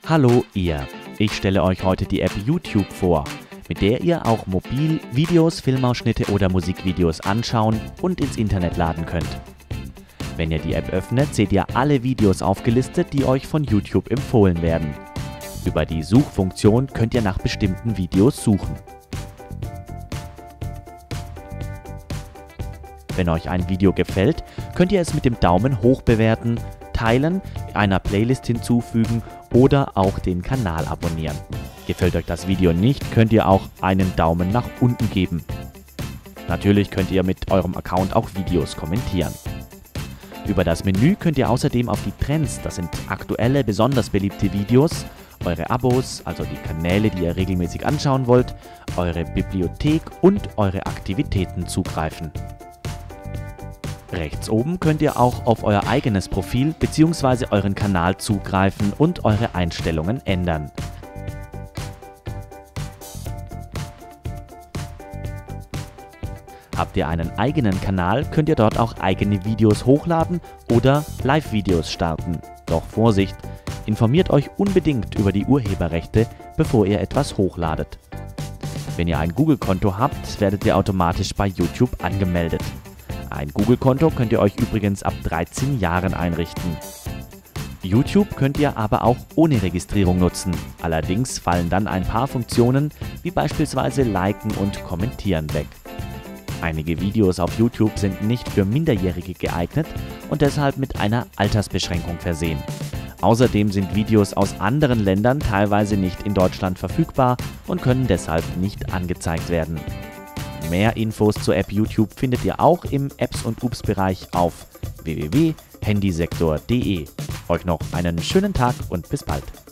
Hallo ihr! Ich stelle euch heute die App YouTube vor, mit der ihr auch mobil Videos, Filmausschnitte oder Musikvideos anschauen und ins Internet laden könnt. Wenn ihr die App öffnet, seht ihr alle Videos aufgelistet, die euch von YouTube empfohlen werden. Über die Suchfunktion könnt ihr nach bestimmten Videos suchen. Wenn euch ein Video gefällt, könnt ihr es mit dem Daumen hoch bewerten, teilen, einer Playlist hinzufügen oder auch den Kanal abonnieren. Gefällt euch das Video nicht, könnt ihr auch einen Daumen nach unten geben. Natürlich könnt ihr mit eurem Account auch Videos kommentieren. Über das Menü könnt ihr außerdem auf die Trends, das sind aktuelle, besonders beliebte Videos, eure Abos, also die Kanäle, die ihr regelmäßig anschauen wollt, eure Bibliothek und eure Aktivitäten zugreifen. Rechts oben könnt ihr auch auf euer eigenes Profil bzw. euren Kanal zugreifen und eure Einstellungen ändern. Habt ihr einen eigenen Kanal, könnt ihr dort auch eigene Videos hochladen oder Live-Videos starten. Doch Vorsicht! Informiert euch unbedingt über die Urheberrechte, bevor ihr etwas hochladet. Wenn ihr ein Google-Konto habt, werdet ihr automatisch bei YouTube angemeldet. Ein Google-Konto könnt ihr euch übrigens ab 13 Jahren einrichten. YouTube könnt ihr aber auch ohne Registrierung nutzen. Allerdings fallen dann ein paar Funktionen, wie beispielsweise Liken und Kommentieren weg. Einige Videos auf YouTube sind nicht für Minderjährige geeignet und deshalb mit einer Altersbeschränkung versehen. Außerdem sind Videos aus anderen Ländern teilweise nicht in Deutschland verfügbar und können deshalb nicht angezeigt werden. Mehr Infos zur App YouTube findet ihr auch im Apps und Ups Bereich auf www.handysektor.de. Euch noch einen schönen Tag und bis bald.